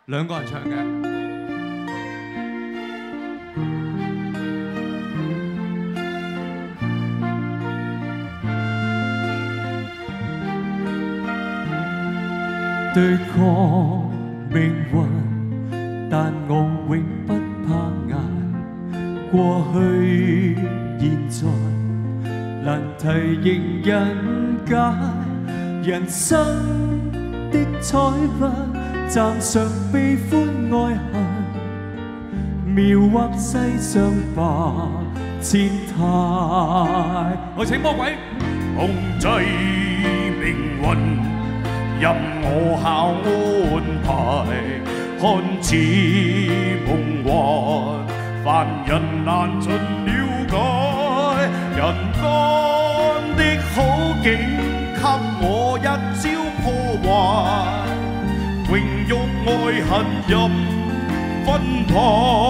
兩個人唱嘅。 對抗命運，但我永不怕捱。過去、現在，難題仍人解。人生的彩筆，暫嘗悲歡愛恨，描畫世上百千態。 我請魔鬼控制命運，任我效安排，看似夢幻，凡人難盡了解。人間的好景，給我一朝破壞，榮辱愛恨任分派。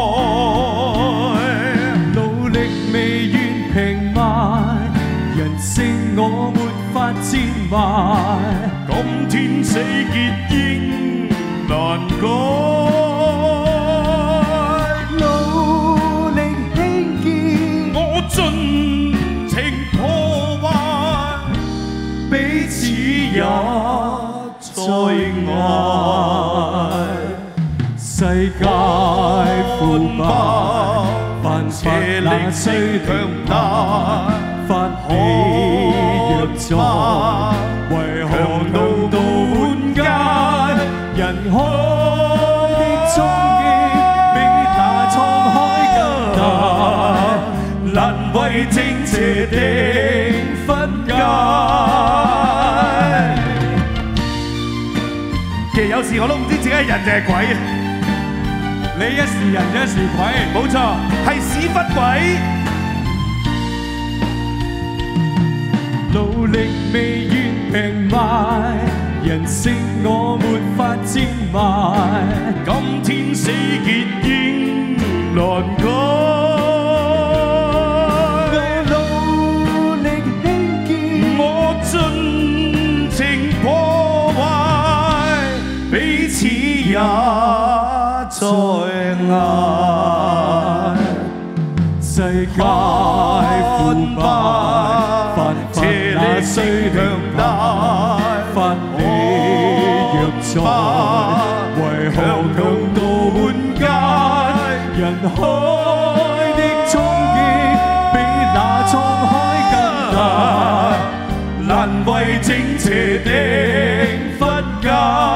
努力未願平賣，人性我沒法賤賣。 今天死結應難改， 努力興建， 我盡情破壞， 彼此也在愛。世界腐敗，犯法那需強大，法理若在，為何路到滿街？人海的衝擊，比那滄海更大，難為正邪定分界。 其實有時我都唔知自己係人定係鬼。 你一時人一時鬼， 冇錯，係屎忽鬼。 努力未願平賣，人性我沒法賤賣。 今天死結應難改， 我努力興建， 我盡情破壞，彼此也在捱。 世界腐敗，犯法那需強大，法理若在，為何強盜滿街？人海的衝擊，比那滄海更大，難為正邪定分界。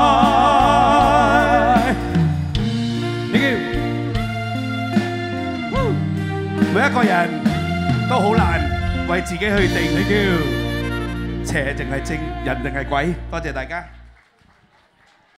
每一個人都好難為自己去定，你叫邪定係正，人定係鬼。多謝大家。